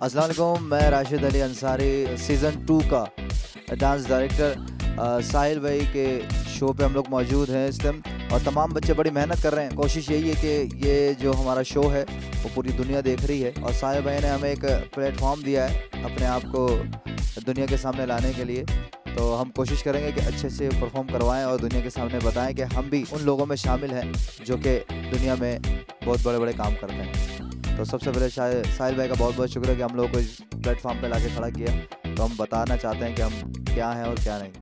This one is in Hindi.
अस्सलाम वालेकुम, मैं राशिद अली अंसारी सीज़न 2 का डांस डायरेक्टर साहिर भाई के शो पे हम लोग मौजूद हैं इस टाइम। और तमाम बच्चे बड़ी मेहनत कर रहे हैं। कोशिश यही है कि ये जो हमारा शो है वो पूरी दुनिया देख रही है, और साहिर भाई ने हमें एक प्लेटफॉर्म दिया है अपने आप को दुनिया के सामने लाने के लिए। तो हम कोशिश करेंगे कि अच्छे से परफॉर्म करवाएं और दुनिया के सामने बताएं कि हम भी उन लोगों में शामिल हैं जो कि दुनिया में बहुत बड़े बड़े काम करते हैं। तो सबसे पहले साहिल भाई का बहुत बहुत शुक्रिया कि हम लोगों को इस प्लेटफॉर्म पे लाके खड़ा किया। तो हम बताना चाहते हैं कि हम क्या हैं और क्या नहीं।